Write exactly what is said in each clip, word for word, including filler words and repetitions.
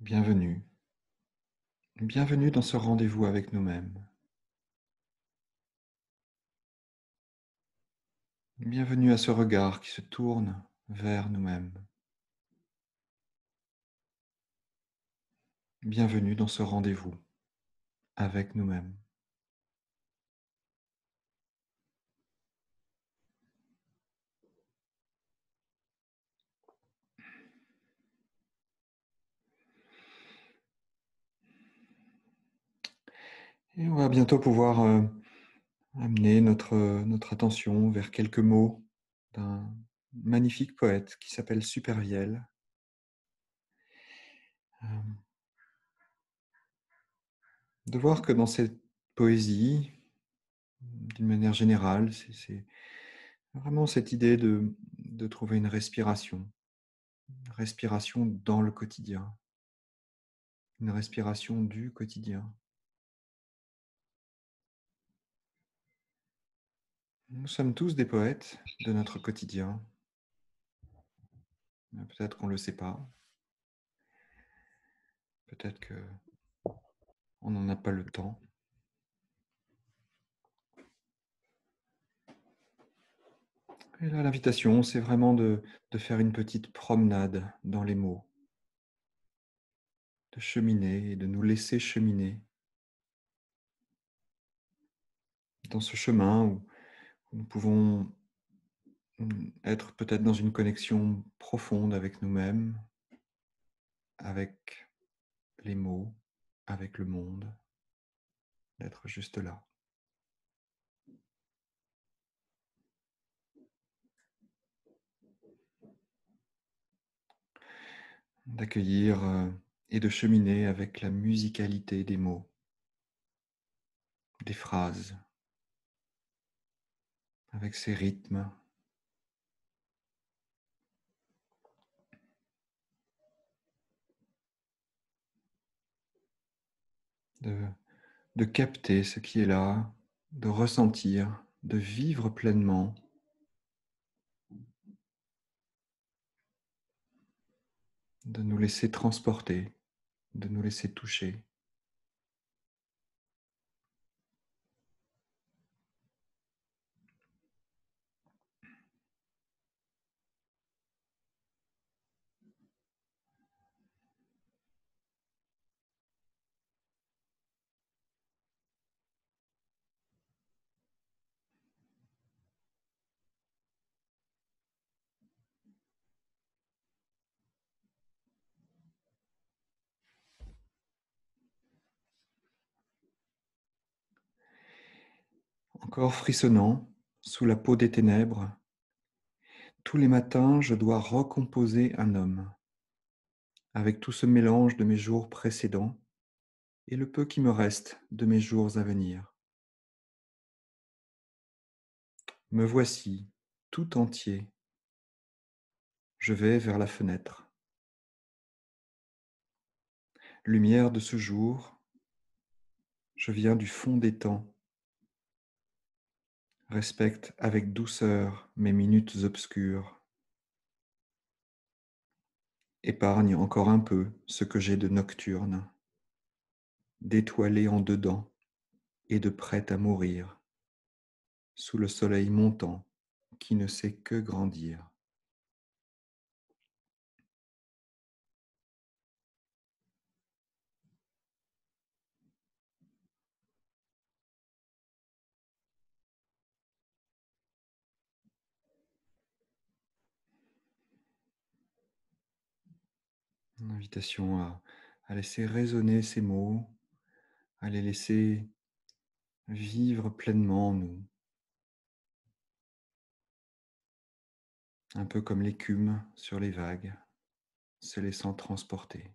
Bienvenue. Bienvenue dans ce rendez-vous avec nous-mêmes. Bienvenue à ce regard qui se tourne vers nous-mêmes. Bienvenue dans ce rendez-vous avec nous-mêmes. Et on va bientôt pouvoir euh, amener notre, notre attention vers quelques mots d'un magnifique poète qui s'appelle Supervielle. Euh, de voir que dans cette poésie, d'une manière générale, c'est c'est vraiment cette idée de, de trouver une respiration, une respiration dans le quotidien, une respiration du quotidien. Nous sommes tous des poètes de notre quotidien. Peut-être qu'on ne le sait pas. Peut-être qu'on n'en a pas le temps. Et là, l'invitation, c'est vraiment de, de faire une petite promenade dans les mots, de cheminer et de nous laisser cheminer dans ce chemin où nous pouvons être peut-être dans une connexion profonde avec nous-mêmes, avec les mots, avec le monde, d'être juste là. D'accueillir et de cheminer avec la musicalité des mots, des phrases, avec ses rythmes, de, de capter ce qui est là, de ressentir, de vivre pleinement, de nous laisser transporter, de nous laisser toucher. Encore frissonnant, sous la peau des ténèbres, tous les matins je dois recomposer un homme, avec tout ce mélange de mes jours précédents et le peu qui me reste de mes jours à venir. Me voici, tout entier. Je vais vers la fenêtre. Lumière de ce jour, je viens du fond des temps. Respecte avec douceur mes minutes obscures. Épargne encore un peu ce que j'ai de nocturne, d'étoilé en dedans et de prêt à mourir, sous le soleil montant qui ne sait que grandir. Une invitation à, à laisser résonner ces mots, à les laisser vivre pleinement en nous, un peu comme l'écume sur les vagues, se laissant transporter.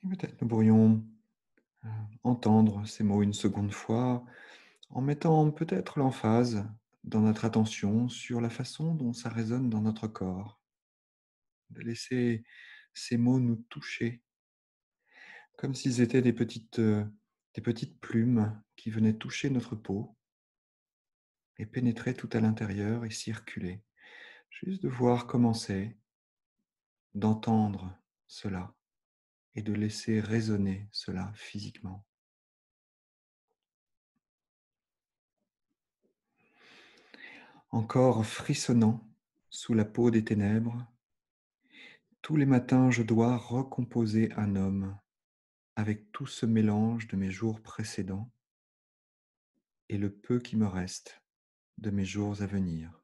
Et peut-être nous pourrions euh, entendre ces mots une seconde fois en mettant peut-être l'emphase dans notre attention sur la façon dont ça résonne dans notre corps, de laisser ces mots nous toucher comme s'ils étaient des petites, euh, des petites plumes qui venaient toucher notre peau et pénétrer tout à l'intérieur et circuler. Juste de voir comment c'est, d'entendre cela et de laisser résonner cela physiquement. Encore frissonnant sous la peau des ténèbres, tous les matins je dois recomposer un homme avec tout ce mélange de mes jours précédents et le peu qui me reste de mes jours à venir.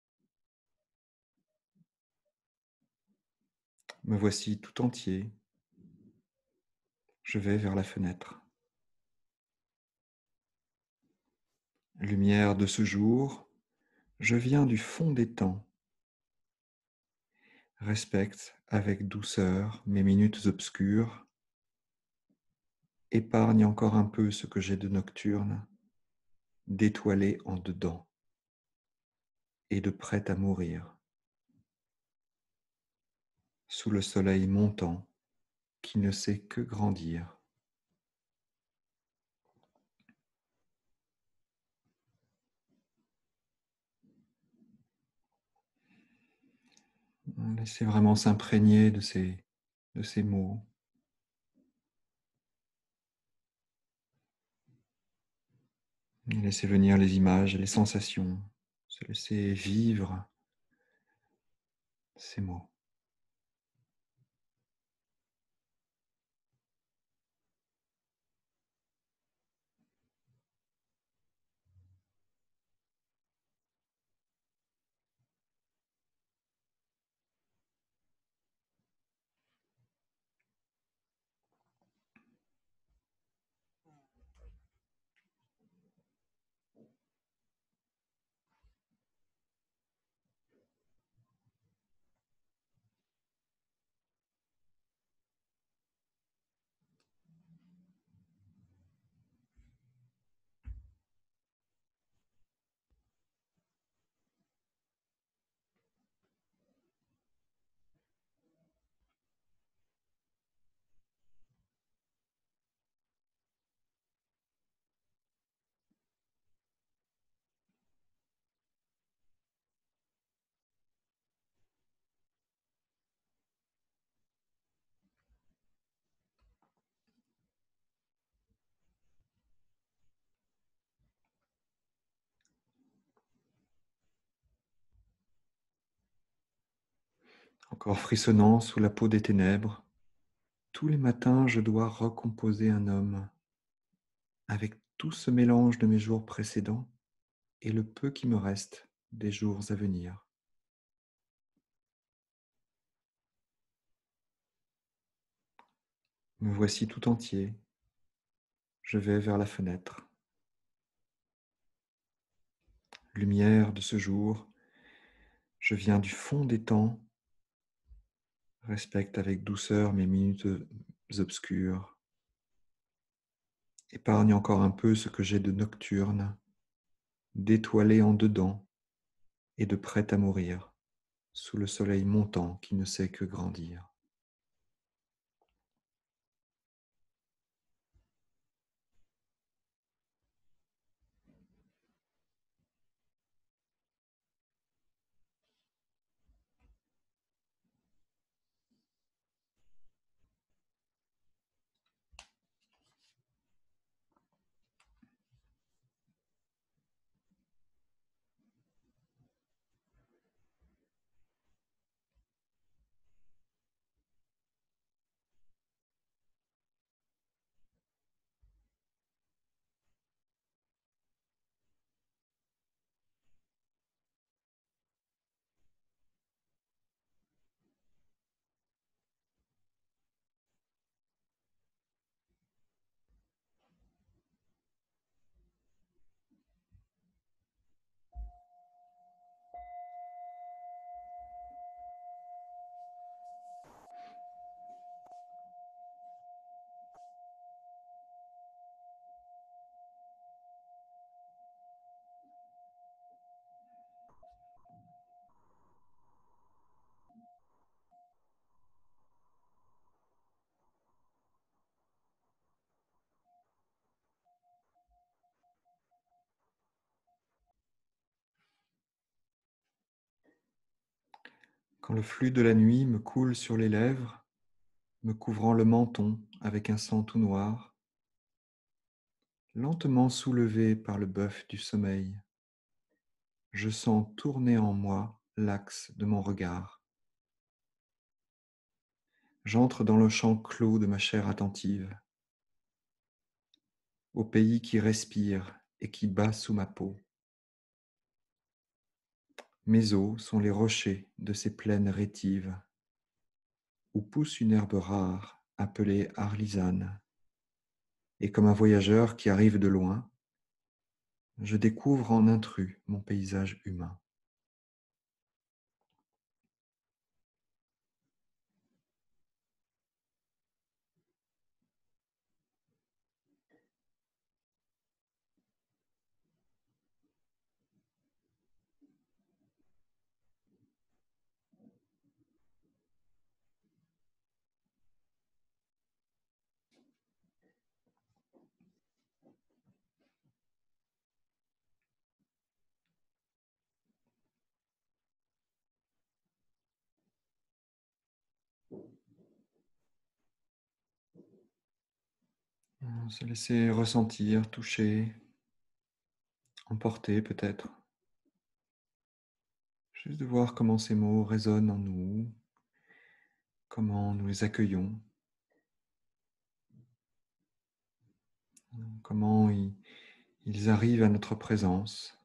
Me voici tout entier, je vais vers la fenêtre. Lumière de ce jour, je viens du fond des temps. Respecte avec douceur mes minutes obscures. Épargne encore un peu ce que j'ai de nocturne, d'étoilé en dedans et de prêt à mourir. Sous le soleil montant qui ne sait que grandir. Laissez vraiment s'imprégner de ces, de ces mots. Laissez venir les images et les sensations. Se laisser vivre ces mots. Encore frissonnant sous la peau des ténèbres, tous les matins je dois recomposer un homme avec tout ce mélange de mes jours précédents et le peu qui me reste des jours à venir. Me voici tout entier, je vais vers la fenêtre. Lumière de ce jour, je viens du fond des temps, respecte avec douceur mes minutes obscures, épargne encore un peu ce que j'ai de nocturne, d'étoilé en dedans et de prêt à mourir, sous le soleil montant qui ne sait que grandir. Quand le flux de la nuit me coule sur les lèvres, me couvrant le menton avec un sang tout noir, lentement soulevé par le bœuf du sommeil, je sens tourner en moi l'axe de mon regard. J'entre dans le champ clos de ma chair attentive, au pays qui respire et qui bat sous ma peau. Mes os sont les rochers de ces plaines rétives, où pousse une herbe rare appelée arlisane. Et comme un voyageur qui arrive de loin, je découvre en intrus mon paysage humain. Se laisser ressentir, toucher, emporter peut-être. Juste de voir comment ces mots résonnent en nous, comment nous les accueillons, comment ils, ils arrivent à notre présence.